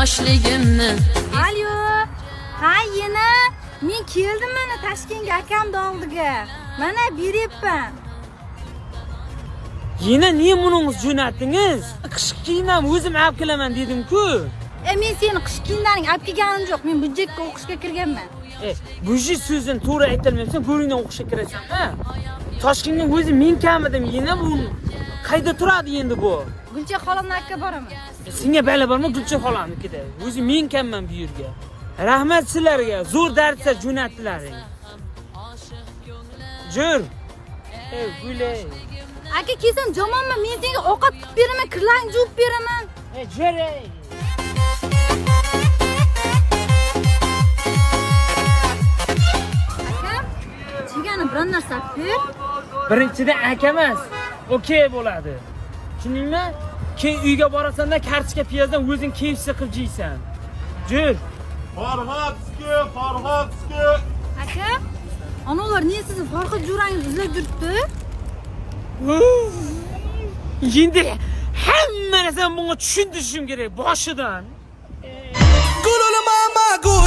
yoshligimni. Alo. Ha, yana men keldim mana Toshkentga akamning oldiga. Mana beryapman. Yine niye buningiz jo'natdingiz? Qish kiyimdan o'zim olib kelaman dedim-ku. Men seni qish kiyimlaring olib kelganim yo'q. Men budjetga o'qishga kirganman. Budjet so'zini to'g'ri aytolmaysan, bo'ringdan o'qishga kirasan, ha? Toshkentga o'zi men kelmadim, yana bu qayda turadi endi bu? Gulcha xolamnikiga boraman. Senga bali bormi Gulcha xolamnikida? O'zi men kelman bu yerga. Rahmat sizlarga, zo'r darsda jo'natdilaring. Jur. Gulay. Aka kelsam jomonman, men senga ovqat qilib beraman, kirlarni juvib beraman. Jur. Chegani bir narsa ber. Birinchidan aka emas, okey bo'ladi. Tushundingmi? Keyin uyga borasan-da kartoshka piyozdan o'zing keyfsi qilib jeysan. Jur. Farhodski. Aka, onalar niye sizni Farhod jurangiz izlab yuribdi? Endi hamma narsani bunga tushuntirishim kerak boshidan. Gululu mama